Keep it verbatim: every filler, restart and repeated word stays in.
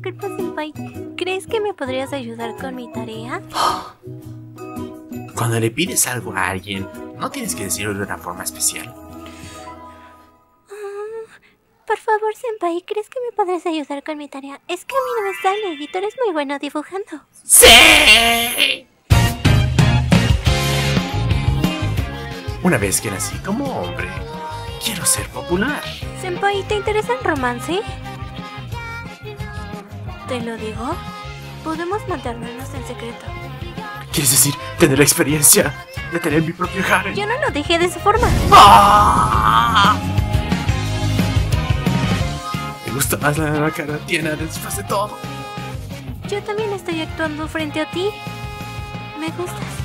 disculpa, senpai. ¿Crees que me podrías ayudar con mi tarea? Cuando le pides algo a alguien, no tienes que decirlo de una forma especial. Por favor, senpai, ¿crees que me podrías ayudar con mi tarea? Es que a mí no me sale y tú eres muy bueno dibujando. ¡Sí! Una vez que nací como hombre, quiero ser popular. Senpai, ¿te interesa el romance? Te lo digo. Podemos mantenernos en secreto. ¿Quieres decir tener la experiencia de tener mi propio harem? Yo no lo dije de esa forma. ¡Ah! Me gusta más la cara tierna después de todo. Yo también estoy actuando frente a ti. Me gustas.